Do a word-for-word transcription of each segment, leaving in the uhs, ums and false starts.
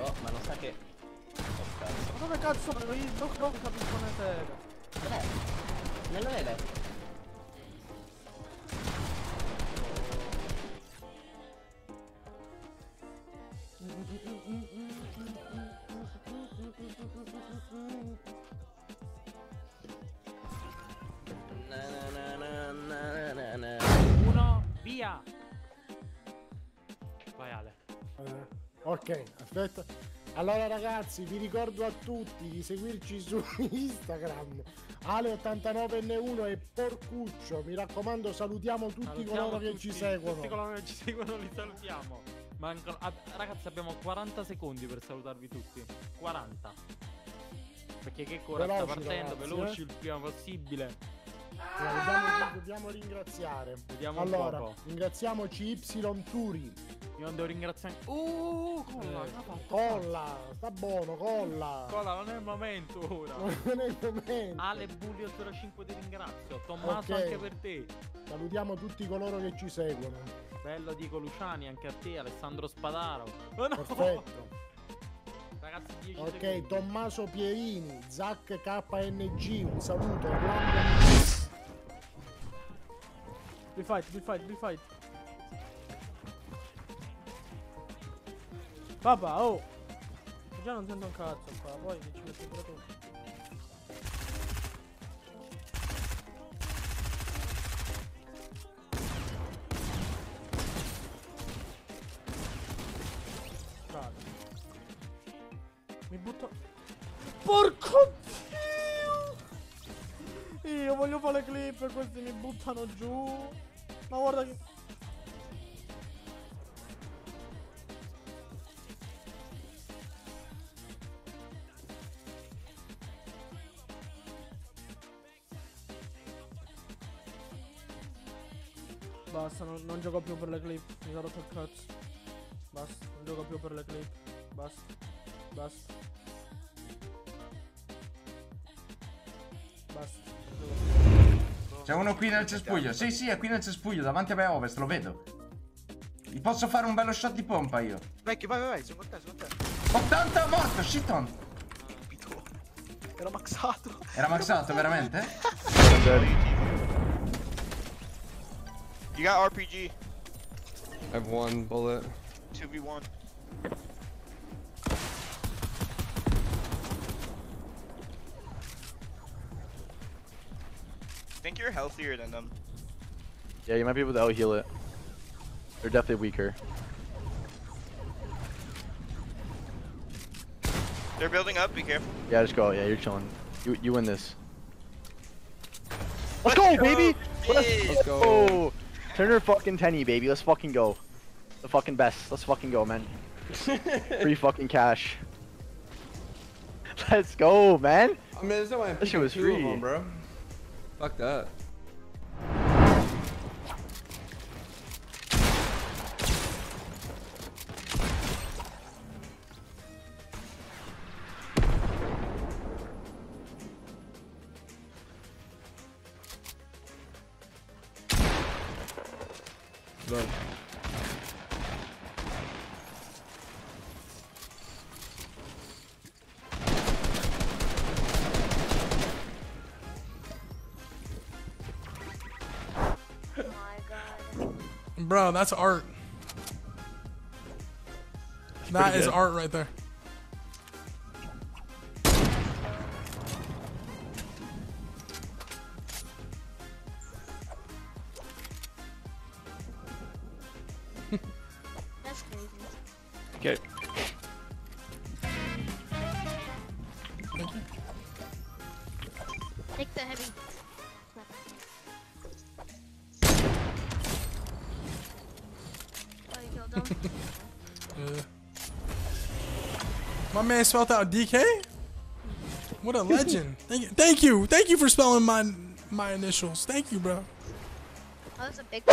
Oh, ma non sa che... Oh, cazzo. Ma dove cazzo sono io? Dove dove capisco ne frega? Dov'è? Non lo vede? Uno, via! Vai Ale. Eh, ok, aspetta. Allora ragazzi, vi ricordo a tutti di seguirci su Instagram Ale ottantanove N uno e Porcuccio. Mi raccomando, salutiamo tutti Salutiamo coloro che tutti, ci seguono. Tutti coloro che ci seguono li salutiamo. Mancano, ah, ragazzi, abbiamo quaranta secondi per salutarvi tutti. quaranta. Perché che ora sta Veloci, partendo, ragazzi, veloci eh? il prima possibile. Allora, dobbiamo, dobbiamo ringraziare. Vediamo allora, un poco. ringraziamo C Y Turi. Io non devo ringraziare. Uh, colla, Eh, una fatta. colla, sta buono, colla. Colla, non è il momento ora. Non è il momento. Ale Bulio zero cinque ti ringrazio. Tommaso Ok. anche per te. Salutiamo tutti coloro che ci seguono. Bello Dico Luciani anche a te. Alessandro Spadaro. Oh no! Perfetto. Ragazzi, dieci Ok, secondi. Tommaso Pierini, Zac K N G, un saluto. Orlando. Be fight, be fight, be fight. Papà, oh! Già non sento un cazzo qua, poi che ci metti pure tu. Bravo. Mi butto... Porco Dio! Io voglio fare le clip e questi mi buttano giù. Ma guarda che... Basta, non, non gioco più per le clip. Mi sono rotto il cazzo. Basta, non gioco più per le clip. Basta. Basta. Basta. C'è uno qui nel cespuglio. Sì, sì, è qui nel cespuglio, davanti a me a ovest, lo vedo. Gli posso fare un bello shot di pompa io. Vecchio, vai, vai, vai, sono con te, sono con te. ottanta morto, shit on. Era maxato. Era maxato, veramente? You got R P G. I have one bullet. two v one. I think you're healthier than them. Yeah, you might be able to out heal it. They're definitely weaker. They're building up, be careful. Yeah, just go. Yeah, you're chilling. You you win this. Let's go, baby! Let's go. Oh, turn her fucking tenny, baby. Let's fucking go. The fucking best. Let's fucking go, man. Free fucking cash. Let's go, man. I mean, there's no way I'm That shit was picking two of free. them, bro. Fuck that. Done. Bro, that's art. That is art right there. That's crazy. Okay. Take the heavy. Oh, you killed him. Uh, my man spelled out D K? What a legend. Thank you. Thank you. Thank you for spelling my my initials. Thank you, bro. Oh, that's a big.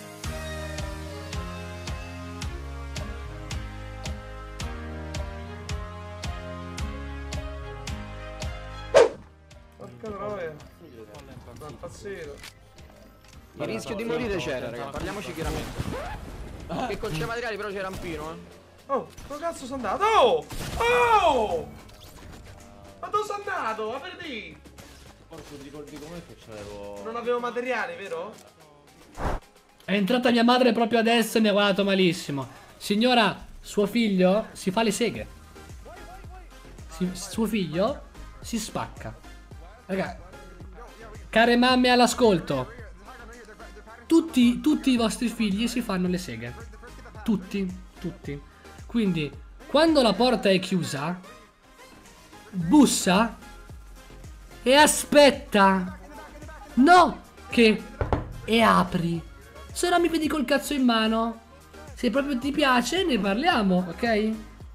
Porca troia. Sta impazzito. Il rischio di morire c'era, raga, parliamoci chiaramente. Che con c'è materiali però c'è rampino, eh. Oh, dove cazzo sono andato? Oh! Oh! Ma dove sono andato? Ma per dire? Porco, ti ricordi com'è che c'avevo... Non avevo materiali, vero? È entrata mia madre proprio adesso e mi ha guardato malissimo. Signora, suo figlio si fa le seghe. Si, suo figlio si spacca. Raga, care mamme all'ascolto. Tutti, tutti i vostri figli si fanno le seghe. Tutti, tutti. Quindi, quando la porta è chiusa, bussa e aspetta. No, che... E apri. Se no mi vedi col cazzo in mano. Se proprio ti piace ne parliamo, ok?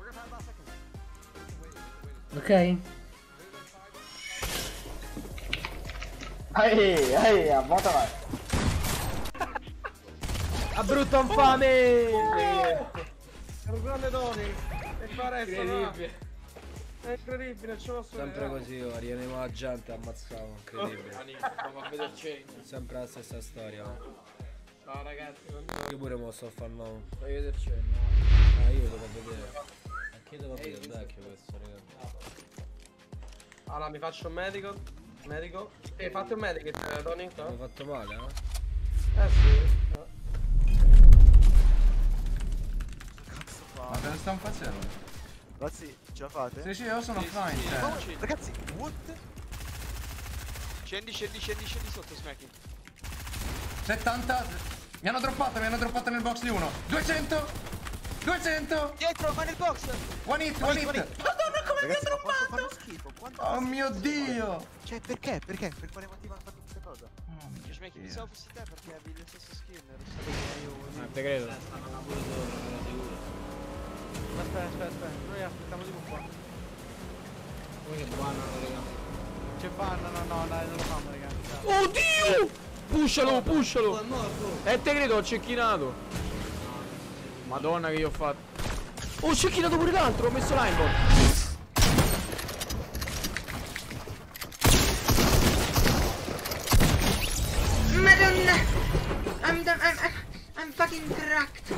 Ok? Ehi, ehi, a volta vai. A brutto infame! È un grande Tony. E fa resto, Incredibile. È incredibile, non ce lo so. Sempre così, ora rianiamo la gente e ammazziamo, incredibile. Sempre la stessa storia. No ragazzi, non Io pure me lo sto a fare nuovo. Fai vederci. Ah, io lo devo vedere. Anche io devo vedere il vecchio questo, ragazzi. Allora mi faccio un medico. Medico. E fate un medico, Tony. Mi ho fatto male, eh? Eh sì. No. Ma te lo stanno facendo? Ragazzi, ce la fate? Sì, sì, io sono fine, cioè. Ragazzi, what? Scendi, scendi, scendi, scendi sotto, Smacky. settanta. Mi hanno droppato, mi hanno droppato nel box di uno. duecento. duecento. Dietro, ma nel box. One hit, one hit. Madonna, come mi ha droppato? Fanno schifo. Quanto Oh mio Dio. Cioè, perché? Perché? Per quale motivo hanno fatto questa cosa? Io Smacky pensavo fossi te perché avevi le stesse skin. Ero stato io. Eh, te credo. Aspetta, aspetta, aspetta. Noi aspettiamo tipo qua. Come che buono, raga. C'è banna, no, no, dai, non lo fanno, raga. Oddio! Pushalo, pushalo! E te credo, ho cecchinato. Madonna che io ho fatto. Oh, ho cecchinato pure l'altro, ho messo l'inebot. Madonna! I'm done. I'm, I'm, I'm fucking cracked.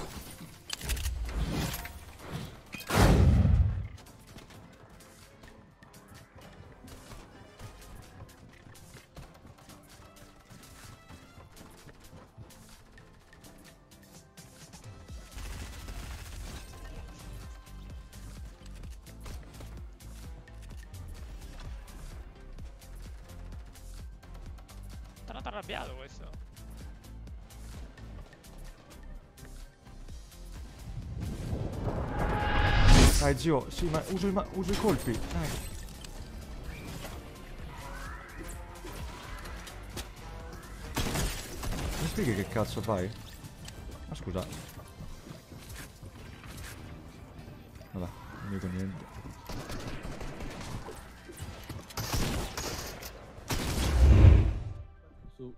Sono arrabbiato questo. Dai zio, sì, ma uso i, ma uso i colpi. Dai. Mi spieghi che cazzo fai? Ma scusa. Vabbè, non dico niente. Su.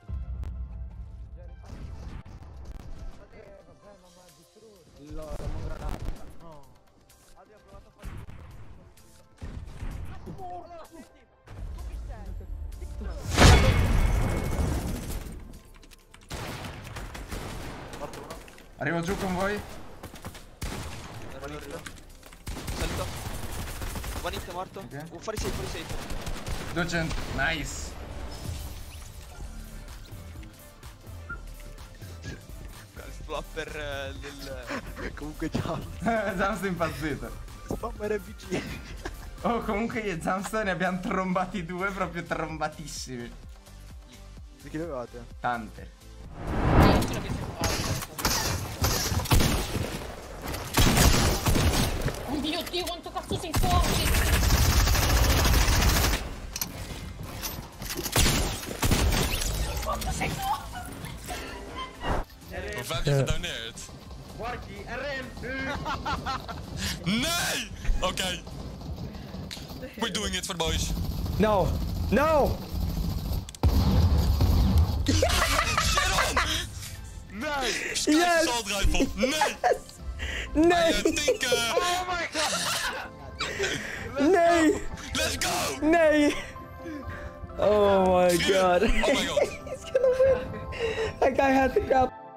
Arrivo giù con voi. Salito. One hit morto. Ok. Uh, fuori safe, fuori safe. duecento. Nice. Il flopper eh, del... Comunque ciao. Zamsto è impazzito. Spammer R P G. Oh, comunque io e Zamsto ne abbiamo trombati due, proprio trombatissimi. Di chi avevate? Tante. Oddio, Dio, quanto cazzo sei forte! Quanto sei forte! Wat heb je gedoneerd? Guardi, R M. Nee! Oké. Okay. We're doing it for the boys. No! No! Nee! Yes! Assault rifle. Nee! Nee! I think, uh... Oh my god! Nee! Let's go! Nee! Oh my god. Oh my god. He's gonna win! That guy had the grab.